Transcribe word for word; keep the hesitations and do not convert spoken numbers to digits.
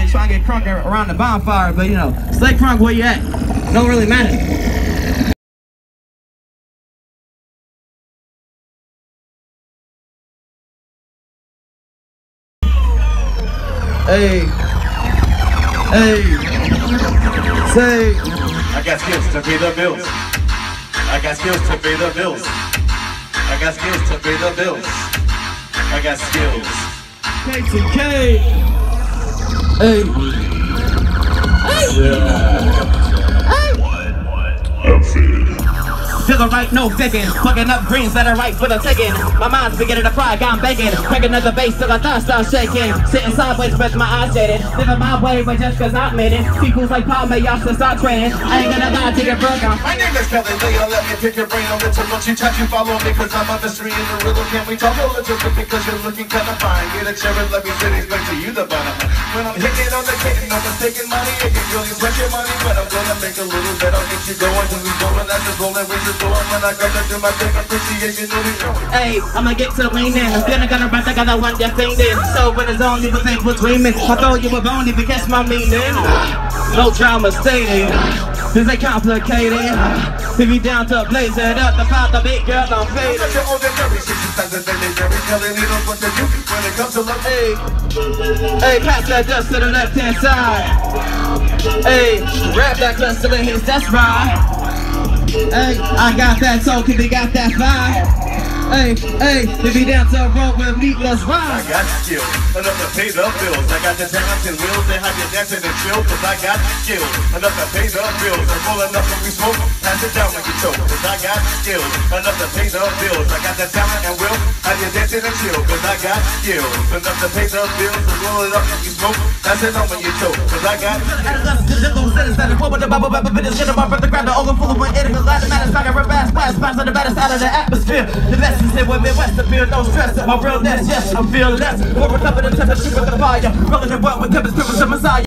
everybody trying to get crunk around the bonfire, but you know, stay crunk where you at. Don't really matter. Hey, hey, say. I got skills to pay the bills. I got skills to pay the bills. I got skills to pay the bills. I got skills. K to K. Hey. To the right, no faking. Plugging up greens that are right for the taking. My mind's beginning to fry, I'm baking. Cracking another bass till I thought start shaking. Sitting sideways with my eyes shaded. Living my way, but just cause I made it. People's like Paul May, y'all should start training. I ain't gonna lie to your burger. My name is Kelly Leah, let me pick your brain on the tip. Don't you touch, you follow me, cause I'm on the street in the rhythm. Can we talk a little bit because you're looking kinda fine. Get a chair and let me sit explain to you the bottom. When I'm hitting on the kitten, I'm just taking money. It can really sweat your money, but I'm gonna make a little bit. I'll get you going, till we going, that's just rolling with the door. When I come to do my thing, appreciation, know we going. Hey, I'ma get to leaning. Then I'm gonna run, I gotta want your thing in. So when it's on, you would think between me. I thought you were bone if you catch my meaning. No drama stated. This ain't complicated. If you down to blaze it up, the pop the big girl, I'm faded. Such an ordinary, she's just as legendary. Kelly Lee knows what to do when it comes to love. Hey, hey, pass that dust to the left hand side. Hey, rap that cluster of hits, that's right. Hey, I got that soul, cause they got that vibe. Hey, hey, if you down to a road with me, let's ride. I got skills, enough to pay the bills. I got the talents and wills, they have you dancing and chill. Cause I got skills, enough to pay the bills. I'm full enough when we smoke, pass it down when you choke. Cause I got skills, enough to pay the bills. I got the talent and will, have you dancing and chill. Cause I got skills, enough to pay the bills. I'm roll it up when you smoke, pass it down when you choke. Cause I got the baddest out of the atmosphere. The best is here with Midwest appear, no stress. My realness, yes, I'm fearless. We're recovering the temperature with the fire. Rolling the world with tempest, privilege of Messiah.